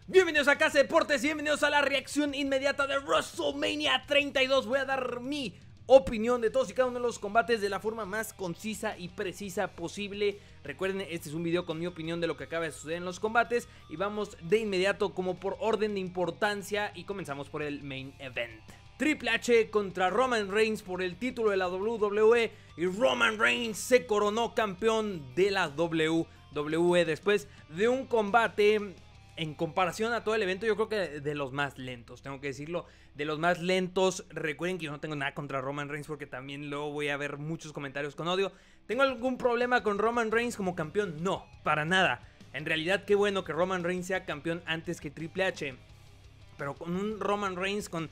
Bienvenidos a Casa Deportes y bienvenidos a la reacción inmediata de WrestleMania 32. Voy a dar mi opinión de todos y cada uno de los combates de la forma más concisa y precisa posible. Recuerden, este es un video con mi opinión de lo que acaba de suceder en los combates. Y vamos de inmediato como por orden de importancia y comenzamos por el main event. Triple H contra Roman Reigns por el título de la WWE y Roman Reigns se coronó campeón de la WWE después de un combate, en comparación a todo el evento, yo creo que de los más lentos, tengo que decirlo, de los más lentos. Recuerden que yo no tengo nada contra Roman Reigns porque también luego voy a ver muchos comentarios con odio. ¿Tengo algún problema con Roman Reigns como campeón? No, para nada. En realidad qué bueno que Roman Reigns sea campeón antes que Triple H. Pero con un Roman Reigns con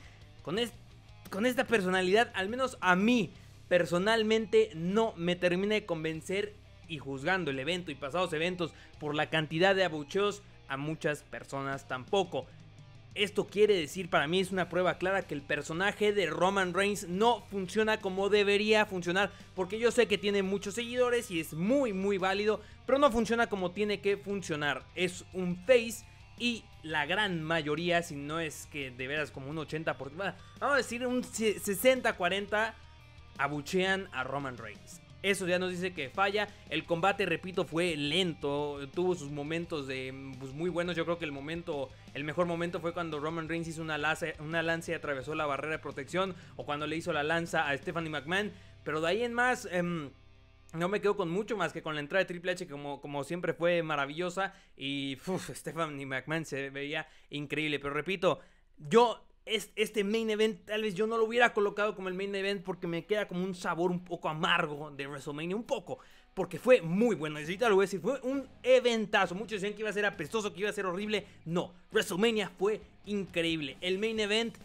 esta personalidad, al menos a mí personalmente no me termina de convencer, y juzgando el evento y pasados eventos por la cantidad de abucheos, a muchas personas tampoco. Esto quiere decir, para mí es una prueba clara que el personaje de Roman Reigns no funciona como debería funcionar, porque yo sé que tiene muchos seguidores y es muy válido, pero no funciona como tiene que funcionar. Es un face y la gran mayoría, si no es que de veras como un 80%, vamos a decir un 60-40, abuchean a Roman Reigns. Eso ya nos dice que falla. El combate, repito, fue lento. Tuvo sus momentos muy buenos. Yo creo que el mejor momento fue cuando Roman Reigns hizo una lanza y atravesó la barrera de protección, o cuando le hizo la lanza a Stephanie McMahon. Pero de ahí en más, no me quedo con mucho más que con la entrada de Triple H, como siempre fue maravillosa. Y Stephanie McMahon se veía increíble. Pero repito, este main event tal vez yo no lo hubiera colocado como el main event, porque me queda como un sabor un poco amargo de WrestleMania, un poco, porque fue muy bueno. Y ahorita lo voy a decir, fue un eventazo. Muchos decían que iba a ser apestoso, que iba a ser horrible. No, WrestleMania fue increíble. El main event,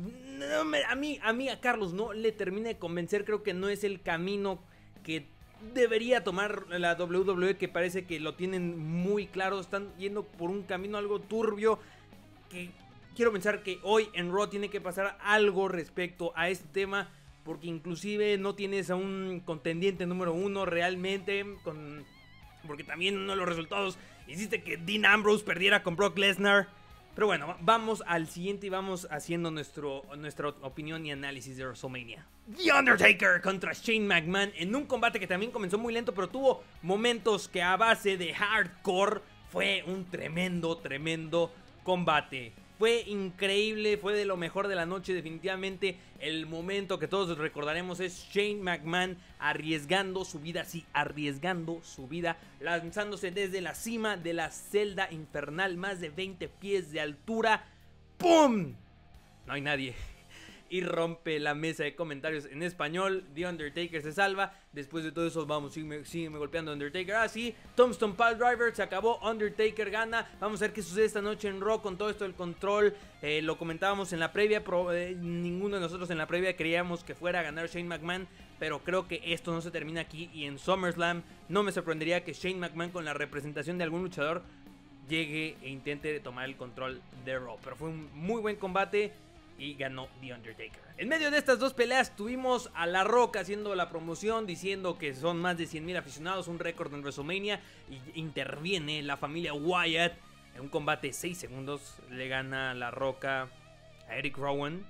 a Carlos no le termina de convencer. Creo que no es el camino que debería tomar la WWE, que parece que lo tienen muy claro. Están yendo por un camino algo turbio, que quiero pensar que hoy en Raw tiene que pasar algo respecto a este tema, porque inclusive no tienes a un contendiente número uno realmente, porque también uno de los resultados hiciste que Dean Ambrose perdiera con Brock Lesnar. Pero bueno, vamos al siguiente y vamos haciendo nuestra opinión y análisis de WrestleMania. The Undertaker contra Shane McMahon en un combate que también comenzó muy lento, pero tuvo momentos que a base de hardcore fue un tremendo combate. Fue increíble, fue de lo mejor de la noche definitivamente. El momento que todos recordaremos es Shane McMahon arriesgando su vida, sí, arriesgando su vida, lanzándose desde la cima de la celda infernal, más de 20 pies de altura. ¡Pum! No hay nadie. Y rompe la mesa de comentarios en español. The Undertaker se salva. Después de todo eso, vamos, sigue golpeando Undertaker. Así, Tombstone Piledriver, se acabó. Undertaker gana. Vamos a ver qué sucede esta noche en Raw con todo esto del control. Lo comentábamos en la previa. Ninguno de nosotros en la previa creíamos que fuera a ganar Shane McMahon, pero creo que esto no se termina aquí. Y en SummerSlam no me sorprendería que Shane McMahon, con la representación de algún luchador, llegue e intente tomar el control de Raw. Pero fue un muy buen combate y ganó The Undertaker. En medio de estas dos peleas tuvimos a La Roca haciendo la promoción, diciendo que son más de 100,000 aficionados, un récord en WrestleMania, y interviene la familia Wyatt en un combate de 6 segundos. Le gana La Roca a Eric Rowan,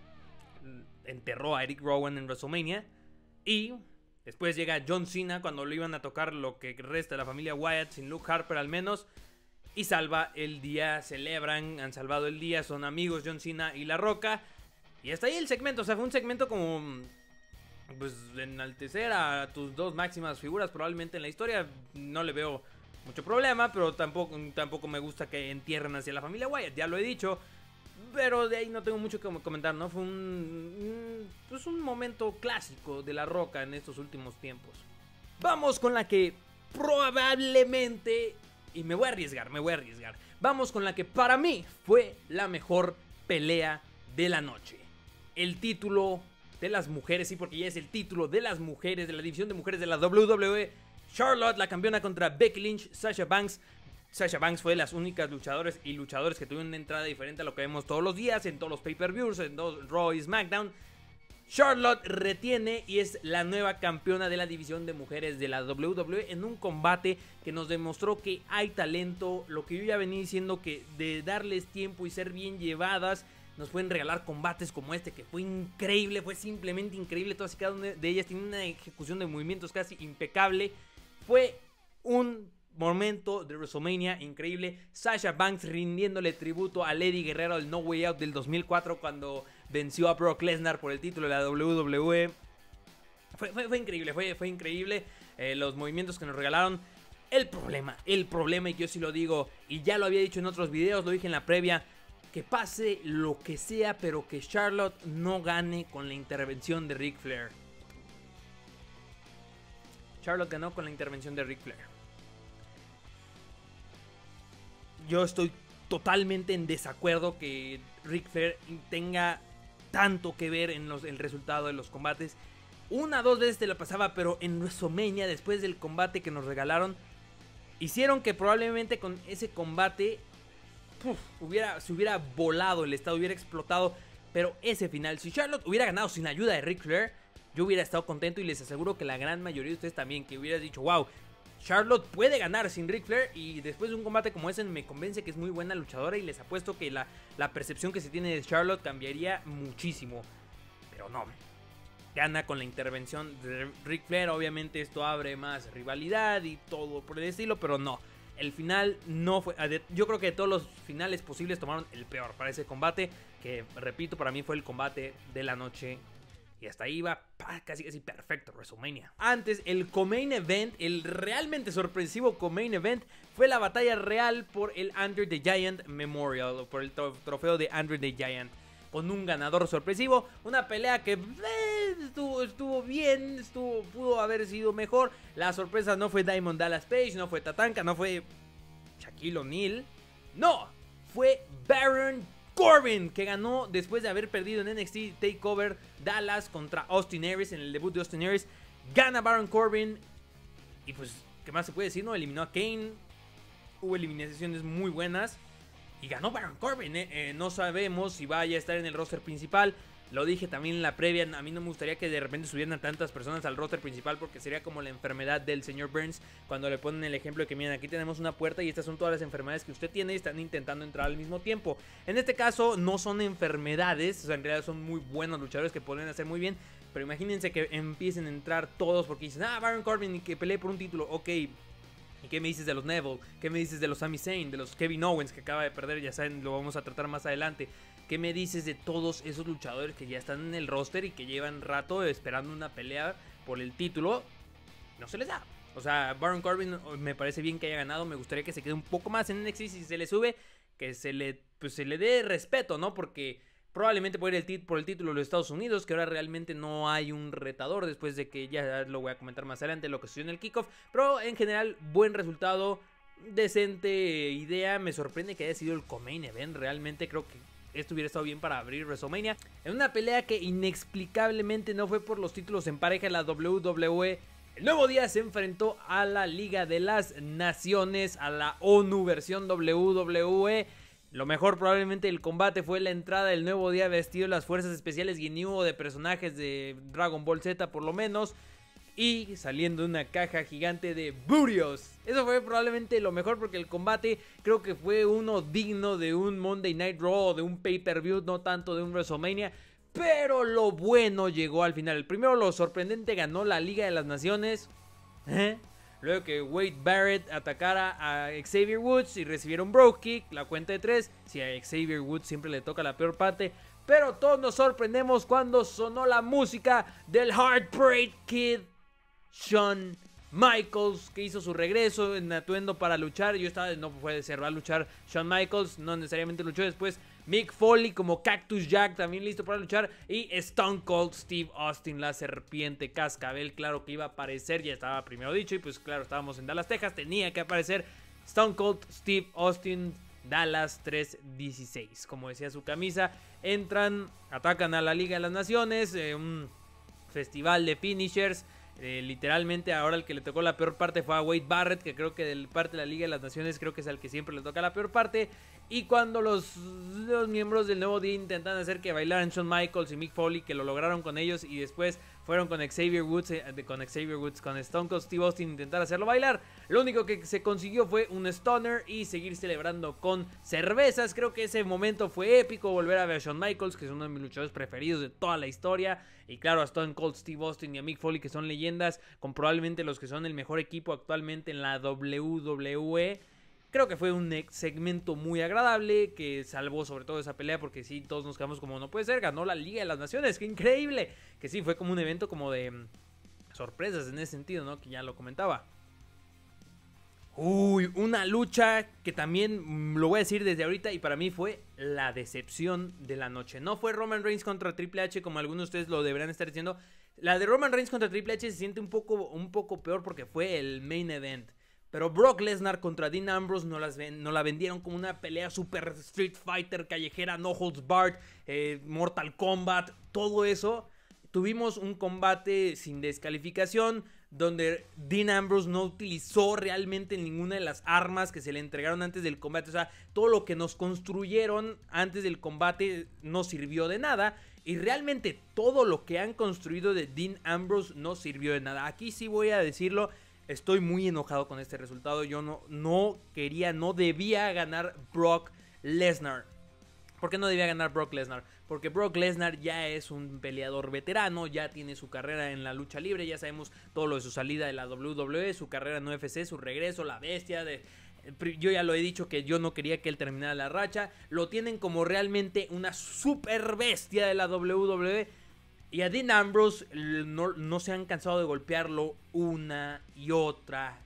enterró a Eric Rowan en WrestleMania, y después llega John Cena cuando lo iban a tocar lo que resta de la familia Wyatt, sin Luke Harper al menos, y salva el día. Celebran, han salvado el día, son amigos John Cena y La Roca. Y hasta ahí el segmento. O sea, fue un segmento como, pues, enaltecer a tus dos máximas figuras probablemente en la historia. No le veo mucho problema, pero tampoco me gusta que entierren hacia la familia Wyatt, ya lo he dicho. Pero de ahí no tengo mucho que comentar, ¿no? Fue pues un momento clásico de La Roca en estos últimos tiempos. Vamos con la que probablemente, y me voy a arriesgar. Vamos con la que para mí fue la mejor pelea de la noche. El título de las mujeres, sí, porque ya es el título de las mujeres, de la división de mujeres de la WWE. Charlotte, la campeona, contra Becky Lynch, Sasha Banks. Sasha Banks fue de las únicas luchadores que tuvieron una entrada diferente a lo que vemos todos los días, en todos los pay-per-views, en Raw y SmackDown. Charlotte retiene y es la nueva campeona de la división de mujeres de la WWE en un combate que nos demostró que hay talento, lo que yo ya venía diciendo, que de darles tiempo y ser bien llevadas nos pueden regalar combates como este, que fue increíble, fue simplemente increíble. Todas y cada una de ellas tiene una ejecución de movimientos casi impecable. Fue un momento de WrestleMania increíble. Sasha Banks rindiéndole tributo a Lady Guerrero del No Way Out del 2004 cuando venció a Brock Lesnar por el título de la WWE. Fue increíble, fue increíble los movimientos que nos regalaron. El problema, y yo sí lo digo, y ya lo había dicho en otros videos, lo dije en la previa, que pase lo que sea, pero que Charlotte no gane con la intervención de Ric Flair. Charlotte ganó con la intervención de Ric Flair. Yo estoy totalmente en desacuerdo que Ric Flair tenga tanto que ver en el resultado de los combates. Una o dos veces te la pasaba, pero en WrestleMania, después del combate que nos regalaron, hicieron que probablemente con ese combate se hubiera volado el estado, hubiera explotado. Pero ese final, si Charlotte hubiera ganado sin ayuda de Ric Flair, yo hubiera estado contento, y les aseguro que la gran mayoría de ustedes también, que hubieras dicho, wow, Charlotte puede ganar sin Ric Flair. Y después de un combate como ese me convence que es muy buena luchadora, y les apuesto que la percepción que se tiene de Charlotte cambiaría muchísimo. Pero no, gana con la intervención de Ric Flair. Obviamente esto abre más rivalidad y todo por el estilo, pero no, el final no fue. Yo creo que de todos los finales posibles tomaron el peor para ese combate, que repito, para mí fue el combate de la noche. Y hasta ahí va casi perfecto WrestleMania. Antes, el co-main event, el realmente sorpresivo co-main event, fue la batalla real por el Andre the Giant Memorial, por el trofeo de Andre the Giant, con un ganador sorpresivo. Una pelea que estuvo bien, pudo haber sido mejor. La sorpresa no fue Diamond Dallas Page, no fue Tatanka, no fue Shaquille O'Neal. No, fue Baron Corbin, que ganó después de haber perdido en NXT TakeOver Dallas contra Austin Aries. En el debut de Austin Aries gana Baron Corbin. Y pues, ¿qué más se puede decir? No, eliminó a Kane. Hubo eliminaciones muy buenas y ganó Baron Corbin. No sabemos si vaya a estar en el roster principal. Lo dije también en la previa, a mí no me gustaría que de repente subieran a tantas personas al roster principal, porque sería como la enfermedad del señor Burns, cuando le ponen el ejemplo de que miren, aquí tenemos una puerta y estas son todas las enfermedades que usted tiene y están intentando entrar al mismo tiempo. En este caso no son enfermedades, o sea, en realidad son muy buenos luchadores que pueden hacer muy bien, pero imagínense que empiecen a entrar todos porque dicen, Baron Corbin, y que pelee por un título, ok. ¿Y qué me dices de los Neville? ¿Qué me dices de los Sami Zayn? De los Kevin Owens, que acaba de perder, ya saben, lo vamos a tratar más adelante. ¿Qué me dices de todos esos luchadores que ya están en el roster y que llevan rato esperando una pelea por el título? No se les da. O sea, Baron Corbin me parece bien que haya ganado. Me gustaría que se quede un poco más en NXT. Si se le sube, que se le dé respeto, ¿no? Porque probablemente puede ir por el título de los Estados Unidos, que ahora realmente no hay un retador, después de que ya lo voy a comentar más adelante, lo que sucedió en el kickoff. Pero en general, buen resultado, decente idea. Me sorprende que haya sido el co-main event. Realmente creo que esto hubiera estado bien para abrir WrestleMania. En una pelea que inexplicablemente no fue por los títulos en pareja en la WWE. El Nuevo Día se enfrentó a la Liga de las Naciones, a la ONU versión WWE. Lo mejor probablemente del combate fue la entrada del Nuevo Día vestido de las fuerzas especiales Ginyu, de personajes de Dragon Ball Z por lo menos, y saliendo una caja gigante de Burios. Eso fue probablemente lo mejor, porque el combate creo que fue uno digno de un Monday Night Raw, de un pay-per-view, no tanto de un WrestleMania. Pero lo bueno llegó al final. El primero, lo sorprendente, ganó la Liga de las Naciones. Luego que Wade Barrett atacara a Xavier Woods y recibiera un Brogue Kick, la cuenta de 3. Si a Xavier Woods siempre le toca la peor parte. Pero todos nos sorprendemos cuando sonó la música del Heartbreak Kid, Shawn Michaels, que hizo su regreso en atuendo para luchar. Yo estaba, no puede ser, va a luchar Shawn Michaels. No necesariamente luchó después. Mick Foley como Cactus Jack, también listo para luchar. Y Stone Cold Steve Austin, la serpiente cascabel, claro que iba a aparecer, ya estaba primero dicho. Y pues claro, estábamos en Dallas, Texas, tenía que aparecer Stone Cold Steve Austin. Dallas 316, como decía su camisa. Entran, atacan a la Liga de las Naciones, un festival de finishers. Literalmente ahora el que le tocó la peor parte fue a Wade Barrett, que creo que del parte de la Liga de las Naciones creo que es al que siempre le toca la peor parte. Y cuando los miembros del nuevo día intentan hacer que bailaran Shawn Michaels y Mick Foley, que lo lograron con ellos, y después fueron con Xavier Woods, con Stone Cold Steve Austin, intentar hacerlo bailar, lo único que se consiguió fue un stunner y seguir celebrando con cervezas. Creo que ese momento fue épico, volver a ver a Shawn Michaels, que es uno de mis luchadores preferidos de toda la historia, y claro, a Stone Cold Steve Austin y a Mick Foley, que son leyendas, con probablemente los que son el mejor equipo actualmente en la WWE. Creo que fue un segmento muy agradable que salvó sobre todo esa pelea, porque sí, todos nos quedamos como no puede ser, ganó la Liga de las Naciones, qué increíble. Que sí, fue como un evento como de sorpresas en ese sentido, ¿no? Que ya lo comentaba. Uy, una lucha que también lo voy a decir desde ahorita y para mí fue la decepción de la noche. No fue Roman Reigns contra Triple H como algunos de ustedes lo deberán estar diciendo. La de Roman Reigns contra Triple H se siente un poco peor porque fue el main event. Pero Brock Lesnar contra Dean Ambrose no la vendieron como una pelea super Street Fighter, callejera, no holds barred, Mortal Kombat, todo eso. Tuvimos un combate sin descalificación, donde Dean Ambrose no utilizó realmente ninguna de las armas que se le entregaron antes del combate. O sea, todo lo que nos construyeron antes del combate no sirvió de nada. Y realmente todo lo que han construido de Dean Ambrose no sirvió de nada. Aquí sí voy a decirlo. Estoy muy enojado con este resultado. Yo no debía ganar Brock Lesnar. ¿Por qué no debía ganar Brock Lesnar? Porque Brock Lesnar ya es un peleador veterano, ya tiene su carrera en la lucha libre, ya sabemos todo lo de su salida de la WWE, su carrera en UFC, su regreso, la bestia de... Yo ya lo he dicho que yo no quería que él terminara la racha. Lo tienen como realmente una super bestia de la WWE. Y a Dean Ambrose no se han cansado de golpearlo una y otra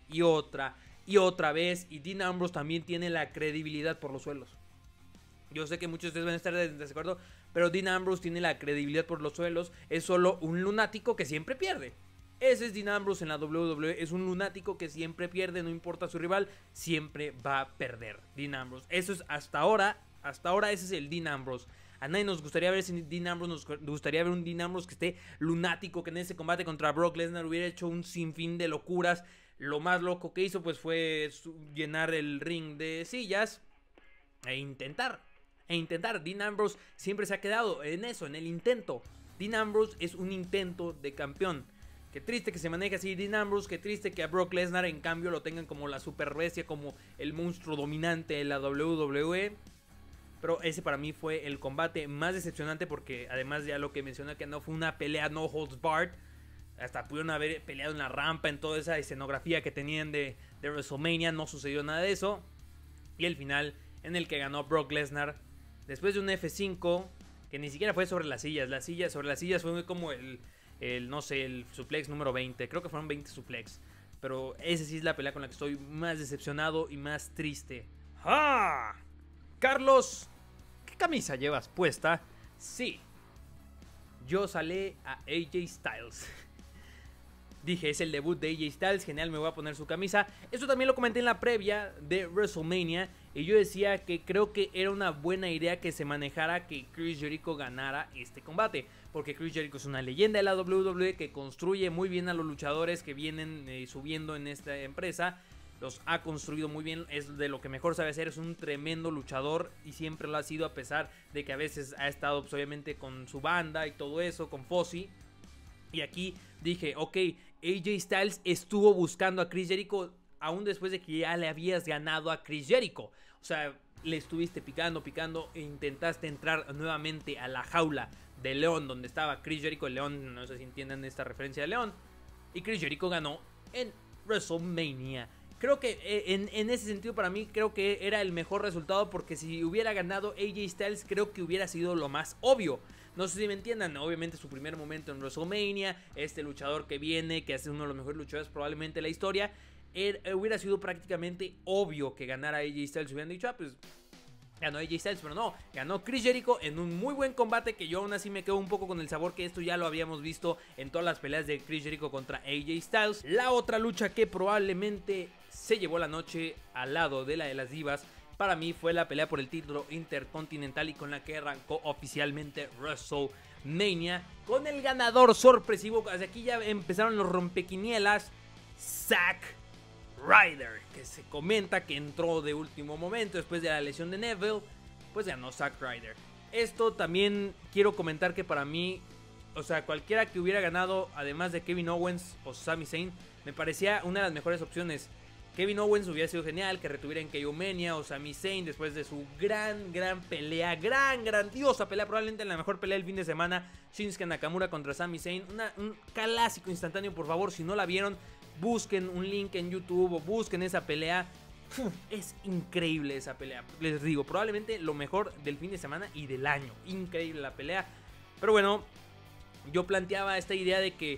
vez. Y Dean Ambrose también tiene la credibilidad por los suelos. Yo sé que muchos de ustedes van a estar en desacuerdo, pero Dean Ambrose tiene la credibilidad por los suelos. Es solo un lunático que siempre pierde. Ese es Dean Ambrose en la WWE. Es un lunático que siempre pierde, no importa su rival, siempre va a perder Dean Ambrose. Eso es hasta ahora ese es el Dean Ambrose. A nadie nos gustaría ver Dean Ambrose, nos gustaría ver un Dean Ambrose que esté lunático, que en ese combate contra Brock Lesnar hubiera hecho un sinfín de locuras. Lo más loco que hizo pues fue llenar el ring de sillas e intentar. Dean Ambrose siempre se ha quedado en eso, en el intento. Dean Ambrose es un intento de campeón. Qué triste que se maneje así Dean Ambrose, qué triste que a Brock Lesnar en cambio lo tengan como la super bestia, como el monstruo dominante de la WWE. Pero ese para mí fue el combate más decepcionante porque además ya lo que mencioné que no fue una pelea no holds barred. Hasta pudieron haber peleado en la rampa, en toda esa escenografía que tenían de WrestleMania. No sucedió nada de eso. Y el final en el que ganó Brock Lesnar después de un F5 que ni siquiera fue sobre las sillas. Sobre las sillas fue como el suplex número 20. Creo que fueron 20 suplex. Pero esa sí es la pelea con la que estoy más decepcionado y más triste. ¡Ah! Carlos, ¿qué camisa llevas puesta? Sí, yo salé a AJ Styles. Dije, es el debut de AJ Styles, genial, me voy a poner su camisa. Eso también lo comenté en la previa de WrestleMania. Y yo decía que creo que era una buena idea que se manejara que Chris Jericho ganara este combate. Porque Chris Jericho es una leyenda de la WWE que construye muy bien a los luchadores que vienen subiendo en esta empresa. Los ha construido muy bien, es de lo que mejor sabe hacer, es un tremendo luchador y siempre lo ha sido a pesar de que a veces ha estado pues, obviamente con su banda y todo eso, con Fozzy. Y aquí dije, ok, AJ Styles estuvo buscando a Chris Jericho aún después de que ya le habías ganado a Chris Jericho. O sea, le estuviste picando e intentaste entrar nuevamente a la jaula de León donde estaba Chris Jericho, el León, no sé si entienden esta referencia de León. Y Chris Jericho ganó en WrestleMania. Creo que en ese sentido para mí creo que era el mejor resultado porque si hubiera ganado AJ Styles creo que hubiera sido lo más obvio. No sé si me entiendan, obviamente su primer momento en WrestleMania, este luchador que viene, que es uno de los mejores luchadores probablemente de la historia, hubiera sido prácticamente obvio que ganara AJ Styles. Hubieran dicho, pues ganó AJ Styles, pero no, ganó Chris Jericho en un muy buen combate que yo aún así me quedo un poco con el sabor que esto ya lo habíamos visto en todas las peleas de Chris Jericho contra AJ Styles. La otra lucha que probablemente se llevó la noche al lado de la de las divas para mí fue la pelea por el título intercontinental y con la que arrancó oficialmente WrestleMania, con el ganador sorpresivo. Desde aquí ya empezaron los rompequinielas, Zack Ryder, que se comenta que entró de último momento después de la lesión de Neville, pues ganó Zack Ryder. Esto también quiero comentar que para mí, o sea, cualquiera que hubiera ganado, además de Kevin Owens o Sami Zayn, me parecía una de las mejores opciones. Kevin Owens hubiera sido genial que retuviera en KO Mania, o Sami Zayn después de su gran pelea, grandiosa pelea, probablemente la mejor pelea del fin de semana, Shinsuke Nakamura contra Sami Zayn, un clásico instantáneo. Por favor, si no la vieron, busquen un link en YouTube o busquen esa pelea. Es increíble esa pelea, les digo, probablemente lo mejor del fin de semana y del año. Increíble la pelea. Pero bueno, yo planteaba esta idea de que,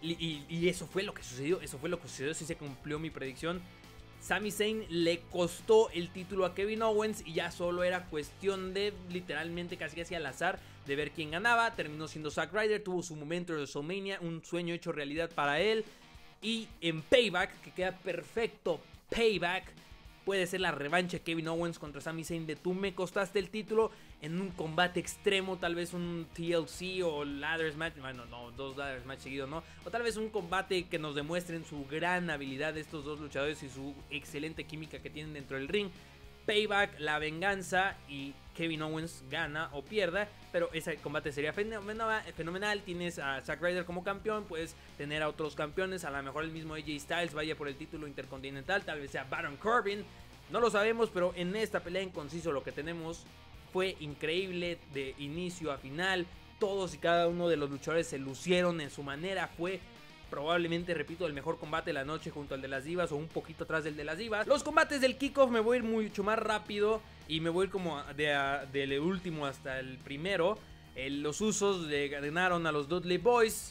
y eso fue lo que sucedió, sí se cumplió mi predicción. Sami Zayn le costó el título a Kevin Owens y ya solo era cuestión de, literalmente casi al azar, de ver quién ganaba. Terminó siendo Zack Ryder, tuvo su momento de WrestleMania, un sueño hecho realidad para él. Y en Payback, que queda perfecto, Payback puede ser la revancha de Kevin Owens contra Sami Zayn de tú me costaste el título, en un combate extremo, tal vez un TLC o Ladders Match, bueno, no, 2 Ladders Match seguidos, ¿no? O tal vez un combate que nos demuestren su gran habilidad de estos dos luchadores y su excelente química que tienen dentro del ring. Payback, la venganza, y Kevin Owens gana o pierda, pero ese combate sería fenomenal. Tienes a Zack Ryder como campeón, puedes tener a otros campeones, a lo mejor el mismo AJ Styles vaya por el título intercontinental, tal vez sea Baron Corbin, no lo sabemos, pero en esta pelea en conciso lo que tenemos fue increíble de inicio a final. Todos y cada uno de los luchadores se lucieron en su manera. Fue probablemente, repito, el mejor combate de la noche junto al de las Divas o un poquito atrás del de las Divas. Los combates del kickoff me voy a ir mucho más rápido y me voy a ir como del último hasta el primero. Los Usos le ganaron a los Dudley Boys.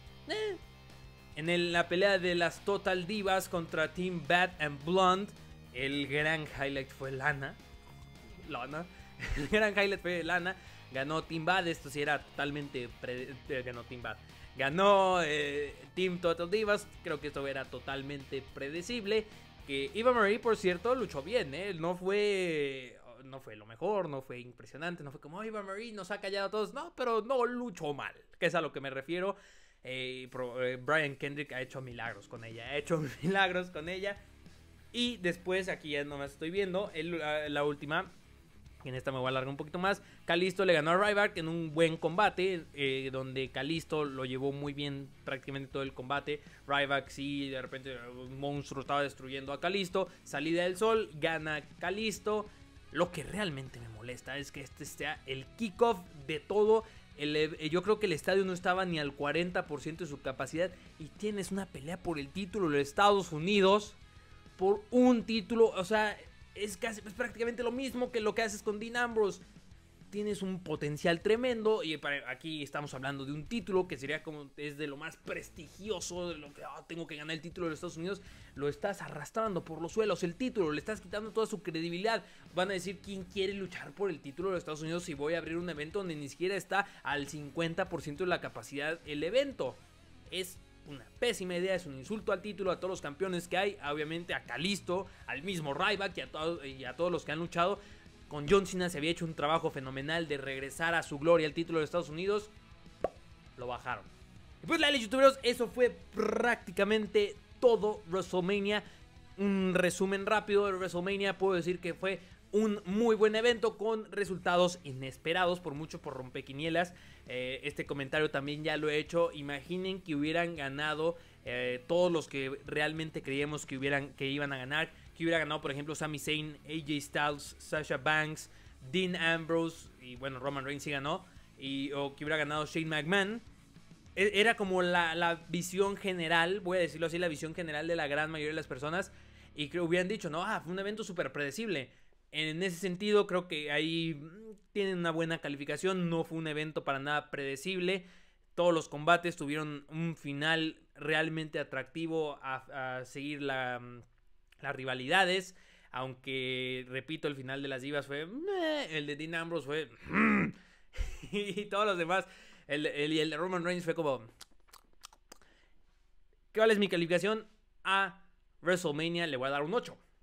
En la pelea de las Total Divas contra Team Bad and Blonde, el gran highlight fue Lana. El gran highlight fue Lana. Ganó Team Bad. Esto sí era totalmente ganó Team Bad. Ganó Team Total Divas. Creo que esto era totalmente predecible. Que Eva Marie, por cierto, luchó bien, No fue lo mejor, no fue impresionante, no fue como Eva Marie nos ha callado a todos. No, pero no luchó mal, que es a lo que me refiero. Brian Kendrick ha hecho milagros con ella. Y después, aquí ya nomás estoy viendo la última. En esta me voy a alargar un poquito más. Kalisto le ganó a Ryback en un buen combate, donde Kalisto lo llevó muy bien prácticamente todo el combate. Ryback sí, de repente un monstruo estaba destruyendo a Kalisto. Salida del sol, gana Kalisto. Lo que realmente me molesta es que este sea el kickoff de todo. Yo creo que el estadio no estaba ni al 40% de su capacidad. Y tienes una pelea por el título de los Estados Unidos. Por un título, o sea, es prácticamente lo mismo que lo que haces con Dean Ambrose. Tienes un potencial tremendo y aquí estamos hablando de un título que sería como es de lo más prestigioso, de lo que tengo que ganar el título de los Estados Unidos. Lo estás arrastrando por los suelos, el título, le estás quitando toda su credibilidad. Van a decir, ¿quién quiere luchar por el título de los Estados Unidos si voy a abrir un evento donde ni siquiera está al 50% de la capacidad el evento? Es una pésima idea, es un insulto al título, a todos los campeones que hay, obviamente a Kalisto, al mismo Ryback y a todos los que han luchado. Con John Cena se había hecho un trabajo fenomenal de regresar a su gloria al título de Estados Unidos. Lo bajaron. Y pues, YouTuberos, eso fue prácticamente todo WrestleMania. Un resumen rápido de WrestleMania. Puedo decir que fue un muy buen evento con resultados inesperados, por mucho por rompequinielas. Este comentario también ya lo he hecho. Imaginen que hubieran ganado todos los que realmente creíamos que iban a ganar. Que hubiera ganado, por ejemplo, Sami Zayn, AJ Styles, Sasha Banks, Dean Ambrose y bueno, Roman Reigns sí ganó. O que hubiera ganado Shane McMahon. Era como la visión general, voy a decirlo así, la visión general de la gran mayoría de las personas. Y que hubieran dicho, no, fue un evento súper predecible. En ese sentido, creo que ahí tienen una buena calificación. No fue un evento para nada predecible. Todos los combates tuvieron un final realmente atractivo a seguir las rivalidades. Aunque, repito, el final de las Divas fue el de Dean Ambrose fue y todos los demás. El de Roman Reigns fue como ¿cuál es mi calificación? A WrestleMania le voy a dar un 8.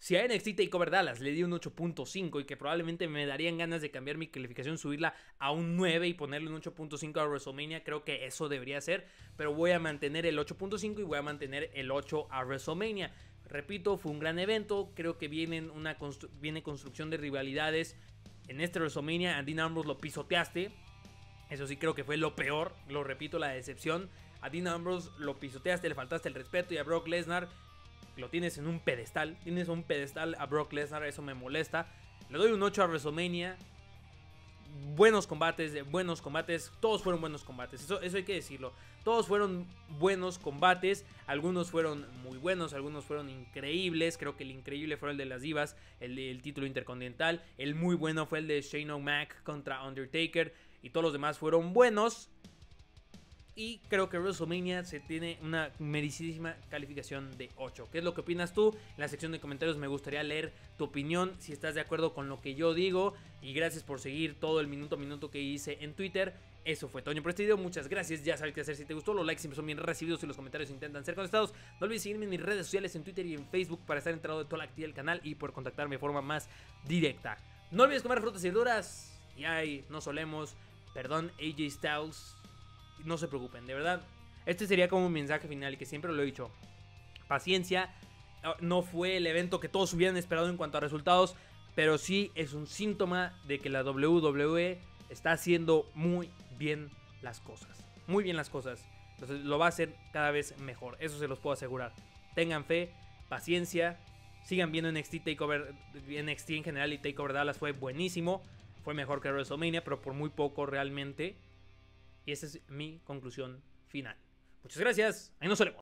Si a NXT TakeOver Dallas le di un 8.5 y que probablemente me darían ganas de cambiar mi calificación, subirla a un 9 y ponerle un 8.5 a WrestleMania, creo que eso debería ser, pero voy a mantener el 8.5 y voy a mantener el 8 a WrestleMania. Repito, fue un gran evento, creo que viene construcción de rivalidades. En este WrestleMania a Dean Ambrose lo pisoteaste, eso sí creo que fue lo peor, lo repito, la decepción. A Dean Ambrose lo pisoteaste, le faltaste el respeto, y a Brock Lesnar lo tienes en un pedestal. Tienes un pedestal a Brock Lesnar, eso me molesta. Le doy un 8 a WrestleMania. Buenos combates, todos fueron buenos combates, eso hay que decirlo. Todos fueron buenos combates, algunos fueron muy buenos, algunos fueron increíbles. Creo que el increíble fue el de las divas, el del título intercontinental. El muy bueno fue el de Shane O'Mac contra Undertaker, y todos los demás fueron buenos. Y creo que WrestleMania se tiene una merecidísima calificación de 8. ¿Qué es lo que opinas tú? En la sección de comentarios me gustaría leer tu opinión, si estás de acuerdo con lo que yo digo. Y gracias por seguir todo el minuto a minuto que hice en Twitter. Eso fue Toño por este video, muchas gracias. Ya sabes qué hacer si te gustó, los likes siempre son bien recibidos y los comentarios intentan ser contestados. No olvides seguirme en mis redes sociales, en Twitter y en Facebook, para estar enterado de toda la actividad del canal y poder contactarme de forma más directa. No olvides comer frutas y verduras. Y ay, no solemos. Perdón, AJ Styles. No se preocupen, de verdad. Este sería como un mensaje final, que siempre lo he dicho. Paciencia. No fue el evento que todos hubieran esperado en cuanto a resultados, pero sí es un síntoma de que la WWE está haciendo muy bien las cosas. Muy bien las cosas. Entonces lo va a hacer cada vez mejor. Eso se los puedo asegurar. Tengan fe, paciencia. Sigan viendo NXT TakeOver, NXT en general, y TakeOver Dallas fue buenísimo. Fue mejor que WrestleMania, pero por muy poco realmente. Y esa es mi conclusión final. Muchas gracias. Ahí nos vemos.